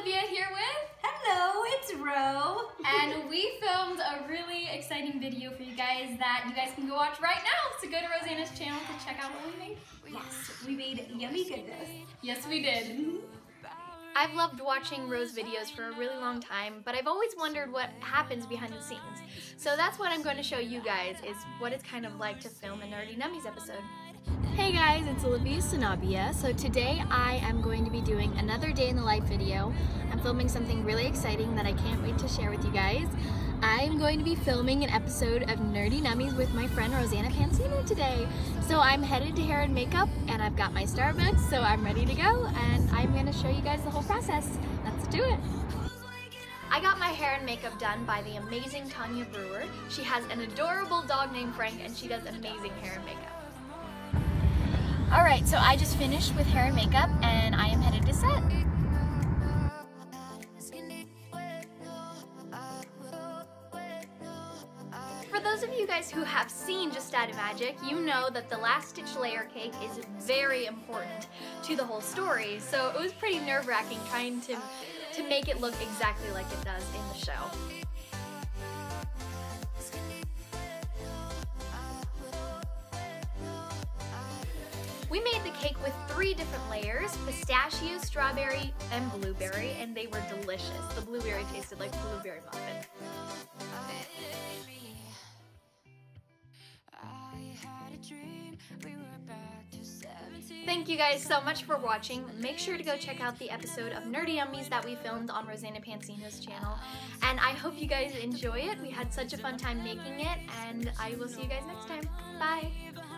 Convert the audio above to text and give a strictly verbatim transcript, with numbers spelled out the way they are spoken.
Olivia here with... Hello, it's Ro. And we filmed a really exciting video for you guys that you guys can go watch right now. So go to Rosanna's channel to check out what we made. Yes, we made yummy goodness. Yes, we did. I've loved watching Ro's videos for a really long time, but I've always wondered what happens behind the scenes. So that's what I'm going to show you guys, is what it's kind of like to film a Nerdy Nummies episode. Hey guys, it's Olivia Sanabia. So today I am going to be doing another day in the life video. I'm filming something really exciting that I can't wait to share with you guys. I'm going to be filming an episode of Nerdy Nummies with my friend Rosanna Pansino today. So I'm headed to hair and makeup and I've got my Starbucks, so I'm ready to go and I'm going to show you guys the whole process. Let's do it. I got my hair and makeup done by the amazing Tanya Brewer. She has an adorable dog named Frank and she does amazing hair and makeup. Alright, so I just finished with hair and makeup and I am headed to set. For those of you guys who have seen Just Added Magic, you know that the last stitch layer cake is very important to the whole story, so it was pretty nerve-wracking trying to, to make it look exactly like it does in the show. We made the cake with three different layers, pistachio, strawberry, and blueberry, and they were delicious. The blueberry tasted like blueberry muffin. Thank you guys so much for watching. Make sure to go check out the episode of Nerdy Nummies that we filmed on Rosanna Pansino's channel. And I hope you guys enjoy it. We had such a fun time making it, and I will see you guys next time. Bye!